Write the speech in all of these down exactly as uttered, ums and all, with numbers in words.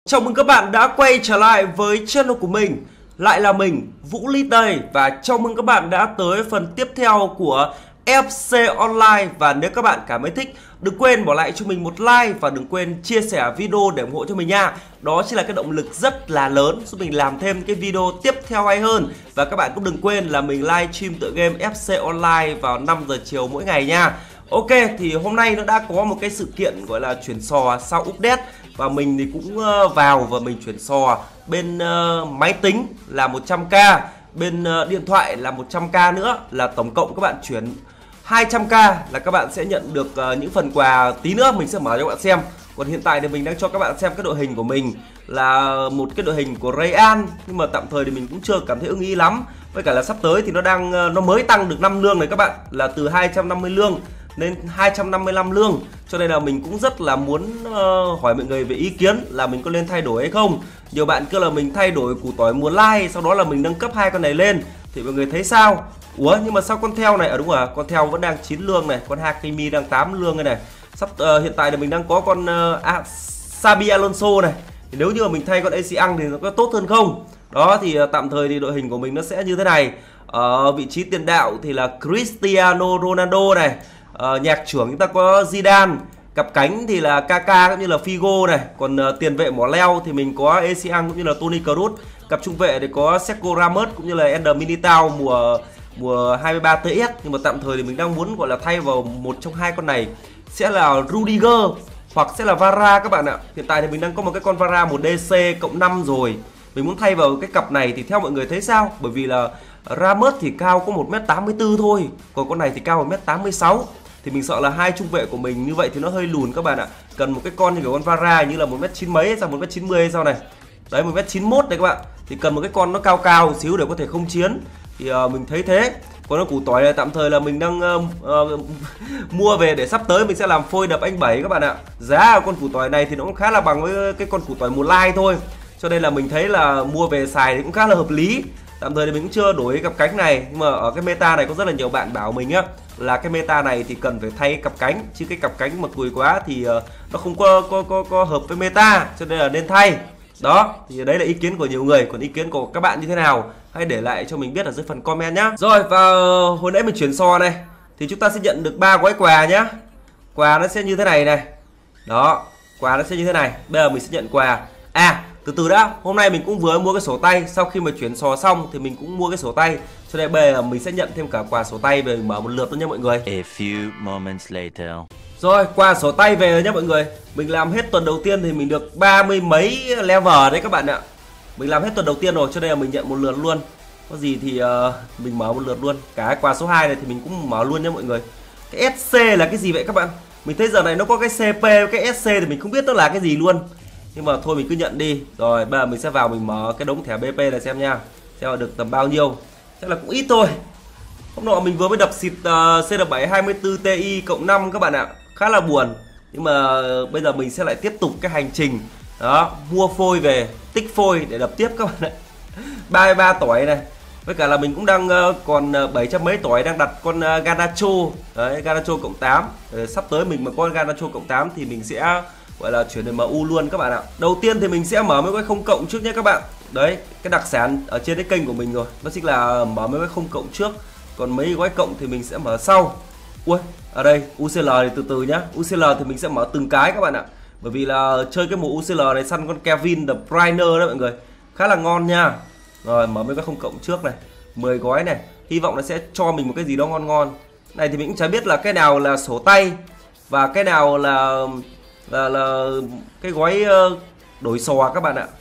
Chào mừng các bạn đã quay trở lại với channel của mình. Lại là mình, Vũ Lít đây. Và chào mừng các bạn đã tới phần tiếp theo của ép xê Online. Và nếu các bạn cảm thấy thích, đừng quên bỏ lại cho mình một like và đừng quên chia sẻ video để ủng hộ cho mình nha. Đó chính là cái động lực rất là lớn giúp mình làm thêm cái video tiếp theo hay hơn. Và các bạn cũng đừng quên là mình live stream tựa game ép xê Online vào năm giờ chiều mỗi ngày nha. Ok, thì hôm nay nó đã có một cái sự kiện gọi là chuyển sò sau update. Và mình thì cũng vào và mình chuyển sò bên uh, máy tính là một trăm k, bên uh, điện thoại là một trăm k nữa, là tổng cộng các bạn chuyển hai trăm k là các bạn sẽ nhận được uh, những phần quà. Tí nữa mình sẽ mở cho các bạn xem. Còn hiện tại thì mình đang cho các bạn xem cái đội hình của mình là một cái đội hình của Real, nhưng mà tạm thời thì mình cũng chưa cảm thấy ưng ý lắm. Với cả là sắp tới thì nó đang nó mới tăng được năm lương này các bạn, là từ hai trăm năm mươi lương lên hai trăm năm mươi lăm lương. Cho nên là mình cũng rất là muốn uh, hỏi mọi người về ý kiến là mình có nên thay đổi hay không. Nhiều bạn kêu là mình thay đổi củ tỏi mùa lai, sau đó là mình nâng cấp hai con này lên, thì mọi người thấy sao? Ủa nhưng mà sao con theo này, ở à, đúng rồi, con theo vẫn đang chín lương này, con Hakimi đang tám lương này này. Sắp uh, hiện tại là mình đang có con uh, à, Xabi Alonso này. Thì nếu như mà mình thay con a xê Ang thì nó có tốt hơn không? Đó thì uh, tạm thời thì đội hình của mình nó sẽ như thế này. Ở uh, vị trí tiền đạo thì là Cristiano Ronaldo này. Uh, nhạc trưởng chúng ta có Zidane, cặp cánh thì là Kaká cũng như là Figo này, còn uh, tiền vệ mỏ leo thì mình có a xê Ang cũng như là Toni Kroos, cặp trung vệ thì có Sergio Ramos cũng như là Eder Militao mùa mùa hai mươi ba tê ét. Nhưng mà tạm thời thì mình đang muốn gọi là thay vào một trong hai con này, sẽ là Rudiger hoặc sẽ là Vara các bạn ạ. Hiện tại thì mình đang có một cái con Vara một đê xê cộng năm rồi, mình muốn thay vào cái cặp này thì theo mọi người thấy sao? Bởi vì là Ramos thì cao có một mét tám mươi tư thôi, còn con này thì cao một mét tám mươi sáu. Thì mình sợ là hai trung vệ của mình như vậy thì nó hơi lùn các bạn ạ. Cần một cái con như kiểu con Vara như là một mét chín mấy sao, một mét chín mươi hay sao này. Đấy, một mét chín mươi mốt đây các bạn. Thì cần một cái con nó cao cao một xíu để có thể không chiến. Thì uh, mình thấy thế. Còn nó củ tỏi này tạm thời là mình đang uh, uh, mua về để sắp tới mình sẽ làm phôi đập anh bảy các bạn ạ. Giá con củ tỏi này thì nó cũng khá là bằng với cái con củ tỏi mùa lai thôi. Cho nên là mình thấy là mua về xài thì cũng khá là hợp lý. Tạm thời thì mình cũng chưa đổi cặp cánh này, nhưng mà ở cái meta này có rất là nhiều bạn bảo mình á là cái meta này thì cần phải thay cặp cánh, chứ cái cặp cánh mà cùi quá thì uh, nó không có, có có có hợp với meta, cho nên là nên thay. Đó, thì đấy là ý kiến của nhiều người, còn ý kiến của các bạn như thế nào hãy để lại cho mình biết ở dưới phần comment nhá. Rồi, và hồi nãy mình chuyển sò này thì chúng ta sẽ nhận được ba gói quà nhá. Quà nó sẽ như thế này này. Đó, quà nó sẽ như thế này. Bây giờ mình sẽ nhận quà. À, từ từ đã, hôm nay mình cũng vừa mua cái sổ tay. Sau khi mà chuyển sò xong thì mình cũng mua cái sổ tay, cho nên bây giờ mình sẽ nhận thêm cả quà sổ tay về mở một lượt luôn nha mọi người. A few moments later. Rồi, quà sổ tay về rồi nhá mọi người. Mình làm hết tuần đầu tiên thì mình được ba mươi mấy level đấy các bạn ạ. Mình làm hết tuần đầu tiên rồi, cho nên là mình nhận một lượt luôn. Có gì thì uh, mình mở một lượt luôn. Cả quà số hai này thì mình cũng mở luôn nha mọi người. Cái ét xê là cái gì vậy các bạn? Mình thấy giờ này nó có cái xê pê, cái ét xê thì mình không biết nó là cái gì luôn. Nhưng mà thôi mình cứ nhận đi. Rồi bây giờ mình sẽ vào mình mở cái đống thẻ bê pê này xem nha. Xem được tầm bao nhiêu. Chắc là cũng ít thôi. Hôm nọ mình vừa mới đập xịt uh, xê đê bảy hai mươi tư Ti cộng năm các bạn ạ. Khá là buồn. Nhưng mà uh, bây giờ mình sẽ lại tiếp tục cái hành trình. Đó, mua phôi về, tích phôi để đập tiếp các bạn ạ. ba mươi ba tỏi này. Với cả là mình cũng đang uh, còn uh, bảy trăm mấy tỏi đang đặt con uh, Garnacho. Đấy, Garnacho cộng tám. Rồi, sắp tới mình mà có Garnacho cộng tám thì mình sẽ gọi là chuyển đến em u luôn các bạn ạ. Đầu tiên thì mình sẽ mở mấy cái không cộng trước nhé các bạn. Đấy, cái đặc sản ở trên cái kênh của mình rồi, đó chính là mở mấy cái không cộng trước. Còn mấy gói cộng thì mình sẽ mở sau. Ui, ở đây u xê lờ thì từ từ nhá. u xê lờ thì mình sẽ mở từng cái các bạn ạ. Bởi vì là chơi cái mùa u xê lờ này săn con Kevin the Bruyne đó mọi người, khá là ngon nha. Rồi mở mấy cái không cộng trước này, mười gói này. Hy vọng nó sẽ cho mình một cái gì đó ngon ngon. Này thì mình cũng chả biết là cái nào là sổ tay và cái nào là là, là cái gói uh, đổi sò các bạn ạ.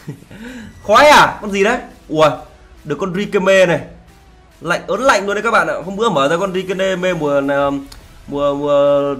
Khói à? Con gì đấy? Ủa, được con Rikeme này. Lạnh ớn lạnh luôn đấy các bạn ạ. Hôm bữa mở ra con Rikeme mùa mùa mùa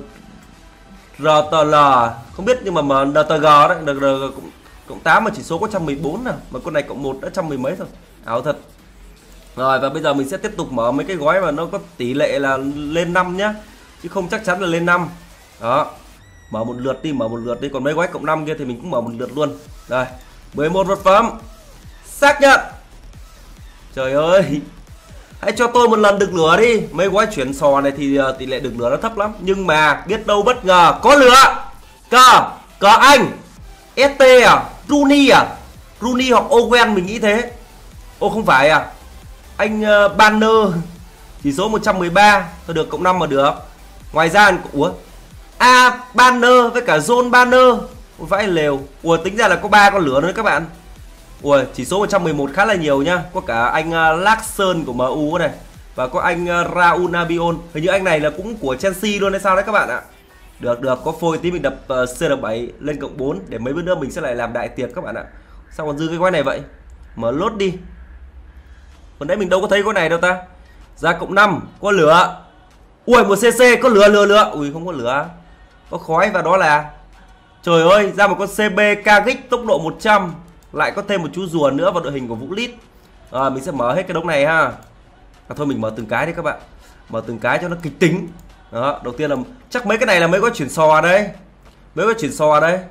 rờ tê lờ không biết, nhưng mà mở en tê giê đấy, en tê giê cũng cộng tám mà chỉ số có một trăm mười bốn nào, mà con này cộng một đã một trăm mười mấy thôi. Ảo thật. Rồi và bây giờ mình sẽ tiếp tục mở mấy cái gói mà nó có tỷ lệ là lên năm nhá, chứ không chắc chắn là lên năm. Đó. Mở một lượt đi, mở một lượt đi, còn mấy gói cộng năm kia thì mình cũng mở một lượt luôn. Đây, mười một vật phẩm. Xác nhận. Trời ơi. Hãy cho tôi một lần đực lửa đi. Mấy gói chuyển sò này thì uh, tỷ lệ đực lửa nó thấp lắm, nhưng mà biết đâu bất ngờ có lửa. Cờ, cờ Anh. ét tê à? Rooney à? Rooney hoặc Owen mình nghĩ thế. Ô không phải à? Anh uh, Banner chỉ số một trăm mười ba, thôi được cộng năm mà được. Ngoài ra ủa? A Banner với cả John Banner. Ôi vãi lều. Ủa tính ra là có ba con lửa nữa các bạn. Ui, chỉ số một trăm mười một khá là nhiều nhá. Có cả anh uh, Larson của em u này. Và có anh uh, Raul Albiol. Hình như anh này là cũng của Chelsea luôn hay sao đấy các bạn ạ. Được, được, có phôi tí mình đập uh, C R bảy lên cộng bốn. Để mấy bữa nữa mình sẽ lại làm đại tiệc các bạn ạ. Sao còn dư cái gói này vậy? Mở lốt đi. Còn đấy mình đâu có thấy gói này đâu ta. Ra cộng năm, có lửa. Ui, một xê xê, có lửa, lửa, lửa. Ui, không có lửa. Có khói và đó là... Trời ơi, ra một con xê bê Kagix tốc độ một trăm. Lại có thêm một chú rùa nữa vào đội hình của Vũ Lít. À, mình sẽ mở hết cái đống này ha. À, thôi mình mở từng cái đi các bạn. Mở từng cái cho nó kịch tính. Đó, đầu tiên là chắc mấy cái này là mấy gói chuyển sò đây. Mấy gói chuyển sò đây.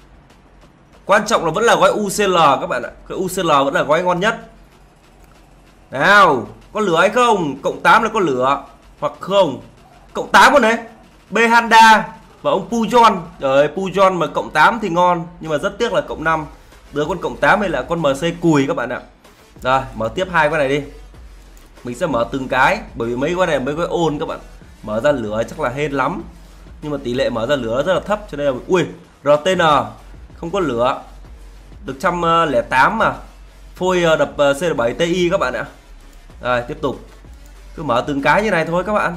Quan trọng là vẫn là gói u xê lờ các bạn ạ. Cái u xê lờ vẫn là gói ngon nhất. Nào, có lửa hay không? Cộng tám là có lửa. Hoặc không. Cộng tám con đấy. B Honda và ông Pujol. Trời ơi, Pujol mà cộng tám thì ngon. Nhưng mà rất tiếc là cộng năm. Đứa con cộng tám hay là con em xê cùi các bạn ạ. Rồi, mở tiếp hai con này đi. Mình sẽ mở từng cái. Bởi vì mấy con này mấy cái ôn các bạn. Mở ra lửa chắc là hên lắm. Nhưng mà tỷ lệ mở ra lửa rất là thấp. Cho nên là, ui, rờ tê en không có lửa. Được một trăm lẻ tám mà. Phôi đập C R bảy Ti các bạn ạ. Rồi, tiếp tục. Cứ mở từng cái như này thôi các bạn.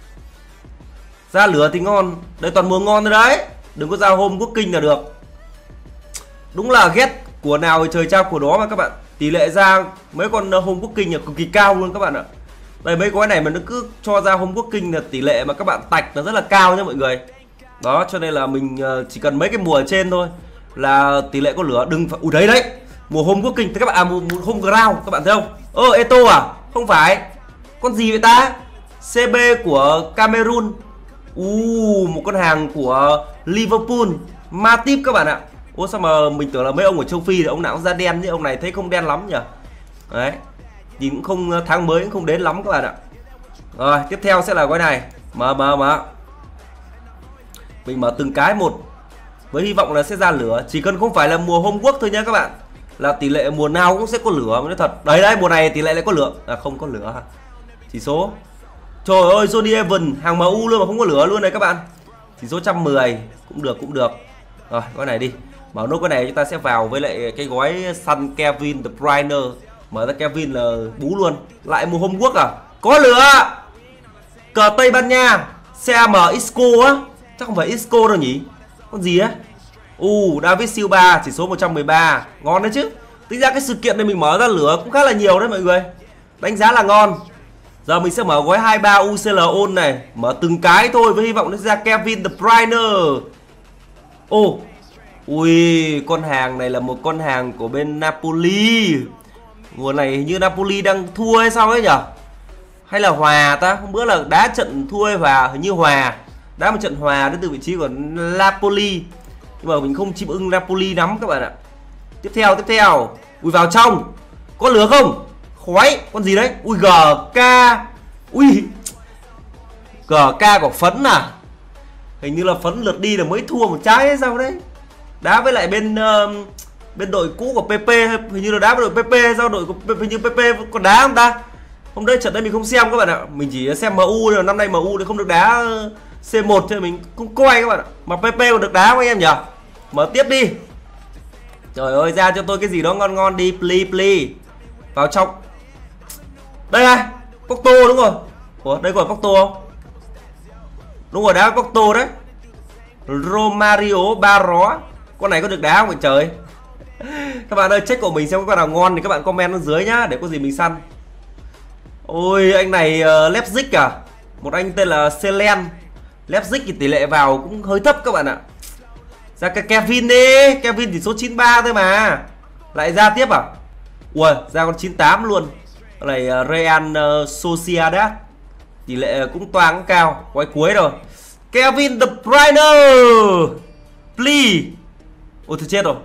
Ra lửa thì ngon. Đây toàn mùa ngon rồi đấy. Đừng có ra hôm quốc kinh là được. Đúng là ghét của nào thì trời trao của đó mà các bạn. Tỷ lệ ra mấy con hôm quốc kinh là cực kỳ cao luôn các bạn ạ. Đây mấy gói này mà nó cứ cho ra hôm quốc kinh là tỷ lệ mà các bạn tạch nó rất là cao nha mọi người. Đó cho nên là mình chỉ cần mấy cái mùa ở trên thôi là tỷ lệ có lửa. Đừng phải... Ui đấy đấy. Mùa hôm quốc kinh thì các bạn à, mùa, mùa hôm ground các bạn thấy không? Ơ Eto à? Không phải. Con gì vậy ta? xê bê của Cameroon. Uh, một con hàng của Liverpool. Matip các bạn ạ. Ủa sao mà mình tưởng là mấy ông ở châu Phi thì ông nào cũng da đen, nhưng ông này thấy không đen lắm nhỉ. Đấy. Nhìn cũng không, tháng mới cũng không đến lắm các bạn ạ. Rồi tiếp theo sẽ là gói này. Mở mở mở. Mình mở từng cái một. Với hy vọng là sẽ ra lửa. Chỉ cần không phải là mùa hôm quốc thôi nhá các bạn. Là tỷ lệ mùa nào cũng sẽ có lửa. Nói thật. Đấy đấy mùa này tỷ lệ lại có lửa. À không có lửa. Chỉ số. Trời ơi Johnny Evans. Hàng em u luôn mà không có lửa luôn này các bạn. Chỉ số một trăm mười. Cũng được cũng được. Rồi gói này đi. Mở nốt cái này chúng ta sẽ vào với lại cái gói Sun Kevin De Bruyne. Mở ra Kevin là bú luôn. Lại mùa hôm quốc à? Có lửa. Cờ Tây Ban Nha xê a em Isco á. Chắc không phải Isco đâu nhỉ. Con gì á? Uh, David Silva chỉ số một trăm mười ba. Ngon đấy chứ. Tính ra cái sự kiện này mình mở ra lửa cũng khá là nhiều đấy mọi người. Đánh giá là ngon. Giờ mình sẽ mở gói hai mươi ba u xê lờ ôn này. Mở từng cái thôi với hy vọng nó ra Kevin De Bruyne. Ô oh. Ui, con hàng này là một con hàng của bên Napoli. Mùa này hình như Napoli đang thua hay sao ấy nhỉ? Hay là hòa ta? Hôm bữa là đá trận thua hay hòa? Hình như hòa. Đá một trận hòa đến từ vị trí của Napoli. Nhưng mà mình không chịu ưng Napoli lắm các bạn ạ. Tiếp theo, tiếp theo. Ui vào trong. Có lửa không? Khói. Con gì đấy? Ui giê ca. Ui giê ca của Phấn à? Hình như là Phấn lượt đi là mới thua một trái hay sao đấy. Đá với lại bên uh, bên đội cũ của pê pê. Hình như là đá với đội pê pê hay sao? Đội của hình như pê pê còn đá không ta? Hôm đấy trận đấy mình không xem các bạn ạ. Mình chỉ xem em u. Năm nay em u thì không được đá xê một cho mình cũng coi các bạn ạ. Mà pê pê còn được đá với em nhỉ. Mở tiếp đi. Trời ơi ra cho tôi cái gì đó ngon ngon đi. Please please. Vào trong. Đây này. Porto đúng rồi. Ủa đây có Porto không? Đúng rồi đá Porto đấy. Romario Baró. Con này có được đá không vậy trời. Các bạn ơi check của mình xem có con nào ngon thì các bạn comment ở dưới nhá. Để có gì mình săn. Ôi anh này uh, Leipzig à. Một anh tên là Selen. Leipzig thì tỷ lệ vào cũng hơi thấp các bạn ạ. Ra cái Kevin đi. Kevin thì số chín mươi ba thôi mà. Lại ra tiếp à. Ui ra con chín mươi tám luôn. Con này uh, Real uh, Sociedad. Tỷ lệ cũng toang cũng cao. Quay cuối rồi. Kevin De Bruyne. Please. Ôi thôi chết rồi.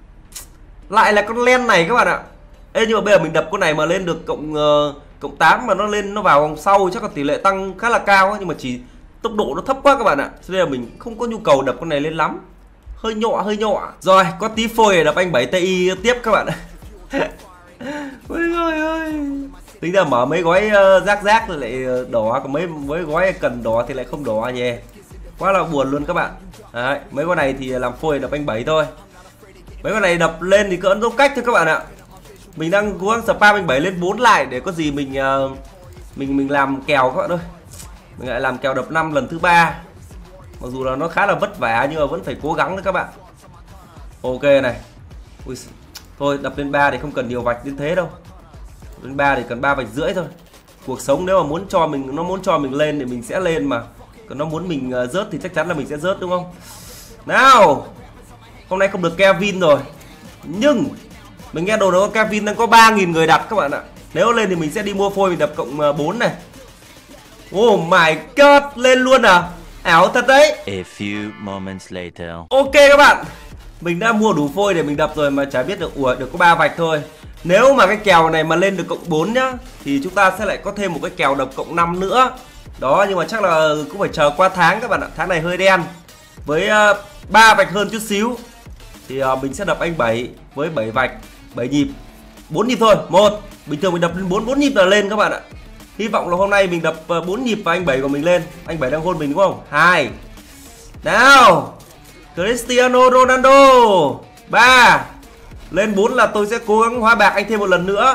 Lại là con len này các bạn ạ. Ê nhưng mà bây giờ mình đập con này mà lên được cộng uh, cộng tám mà nó lên nó vào vòng sau chắc là tỷ lệ tăng khá là cao ấy, nhưng mà chỉ tốc độ nó thấp quá các bạn ạ. Cho nên là mình không có nhu cầu đập con này lên lắm. hơi nhọ hơi nhọ. Rồi có tí phôi để đập anh bảy Ti tiếp các bạn. Ôi trời ơi. Tính ra mở mấy gói uh, rác rác rồi lại đỏ, còn mấy mấy gói cần đỏ thì lại không đỏ nhỉ. Quá là buồn luôn các bạn. Đấy, mấy con này thì làm phôi đập anh bảy thôi. Mấy con này đập lên thì cỡ dấu cách thôi các bạn ạ. Mình đang cố gắng spam anh bảy lên bốn lại để có gì mình uh, mình mình làm kèo các bạn ơi. Mình lại làm kèo đập năm lần thứ ba. Mặc dù là nó khá là vất vả nhưng mà vẫn phải cố gắng đấy các bạn. Ok này. Ui, thôi đập lên ba thì không cần nhiều vạch đến thế đâu. Lên ba thì cần ba vạch rưỡi thôi. Cuộc sống nếu mà muốn cho mình, nó muốn cho mình lên thì mình sẽ lên mà. Còn nó muốn mình uh, rớt thì chắc chắn là mình sẽ rớt đúng không? Nào. Hôm nay không được Kevin rồi. Nhưng mình nghe đồ đó Kevin đang có ba nghìn người đặt các bạn ạ. Nếu lên thì mình sẽ đi mua phôi mình đập cộng bốn này. Oh my god, lên luôn à? Ảo thật đấy. A few moments later. Ok các bạn. Mình đã mua đủ phôi để mình đập rồi mà chả biết được ủa được có ba vạch thôi. Nếu mà cái kèo này mà lên được cộng bốn nhá thì chúng ta sẽ lại có thêm một cái kèo đập cộng năm nữa. Đó, nhưng mà chắc là cũng phải chờ qua tháng các bạn ạ. Tháng này hơi đen. Với ba uh, vạch hơn chút xíu thì uh, mình sẽ đập anh bảy với bảy vạch, bảy nhịp, bốn nhịp thôi. Một, bình thường mình đập lên bốn, bốn nhịp là lên các bạn ạ. Hy vọng là hôm nay mình đập uh, bốn nhịp và anh bảy của mình lên. Anh bảy đang hôn mình đúng không? Hai. Nào. Cristiano Ronaldo. Ba. Lên bốn là tôi sẽ cố gắng hóa bạc anh thêm một lần nữa.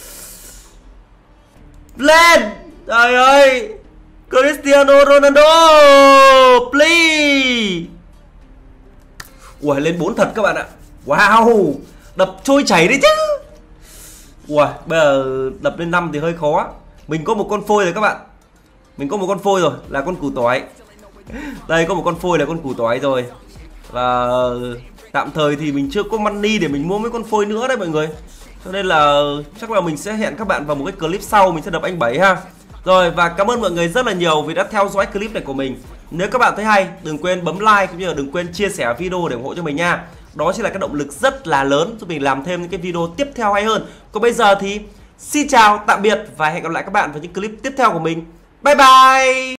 Lên. Trời ơi. Cristiano Ronaldo. Please. Ui, lên bốn thật các bạn ạ. Wow. Đập trôi chảy đấy chứ. Ui, bây giờ đập lên năm thì hơi khó. Mình có một con phôi rồi các bạn. Mình có một con phôi rồi, là con củ tỏi. Đây có một con phôi là con củ tỏi rồi. Và tạm thời thì mình chưa có money để mình mua mấy con phôi nữa đấy mọi người. Cho nên là chắc là mình sẽ hẹn các bạn vào một cái clip sau mình sẽ đập anh bảy ha. Rồi, và cảm ơn mọi người rất là nhiều vì đã theo dõi clip này của mình. Nếu các bạn thấy hay, đừng quên bấm like cũng như là đừng quên chia sẻ video để ủng hộ cho mình nha. Đó chính là cái động lực rất là lớn giúp mình làm thêm những cái video tiếp theo hay hơn. Còn bây giờ thì xin chào, tạm biệt và hẹn gặp lại các bạn vào những clip tiếp theo của mình. Bye bye.